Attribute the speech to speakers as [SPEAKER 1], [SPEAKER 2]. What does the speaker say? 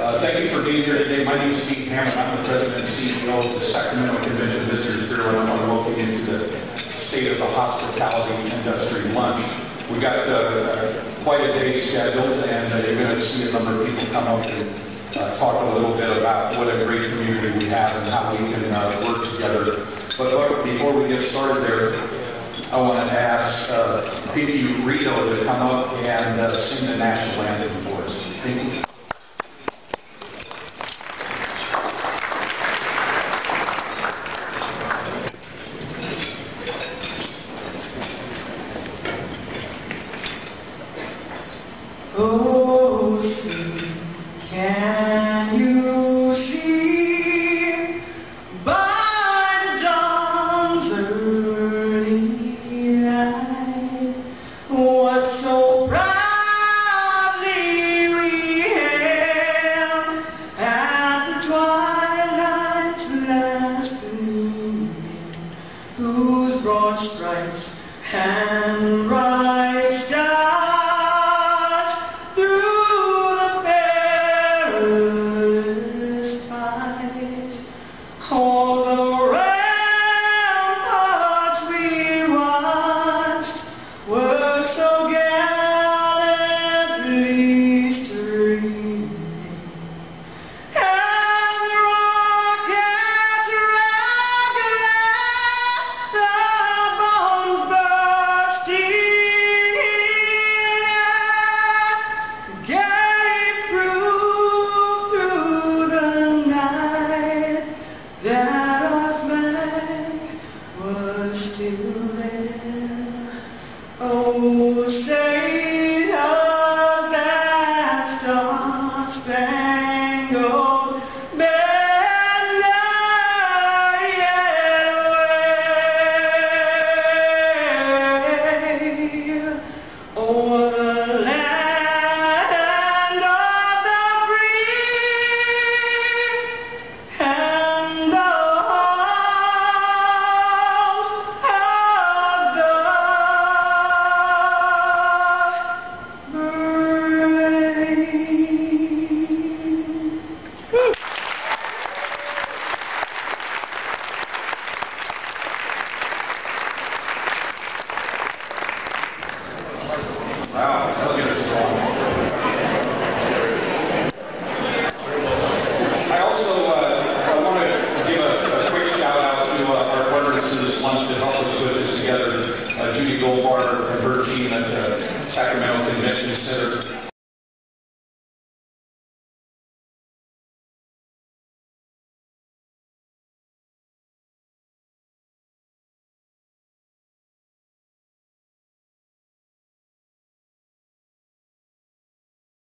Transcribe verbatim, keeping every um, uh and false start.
[SPEAKER 1] Uh, thank you for being here today. My name is Steve Hammond. I'm the president and C E O of the Sacramento Convention Visitors Bureau, and I'm looking into the state of the hospitality industry lunch. We got uh, quite a day scheduled, and uh, you're going to see a number of people come up and uh, talk a little bit about what a great community we have and how we can uh, work together. But look, before we get started there, I wanted to ask uh, Pinkie Rideau to come up and uh, sing the national anthem for us. Thank you.
[SPEAKER 2] Oh, see, can you see by the dawn's early light what so proudly we hailed at the twilight's last gleaming, whose broad stripes and bright stars all the ramparts we watched were so gallantly streaming, and the rockets regular, the bombs bursting in, gave proof through the night that our flag was still there. Oh, say does that star-spangled banner yet wave over the land of the free and the
[SPEAKER 1] Wow, that'll get us going. I also uh, I want to give a, a quick shout out to uh, our partners in this lunch to help us put this together, uh, Judy Goldbarger and her team at the Sacramento Convention Center.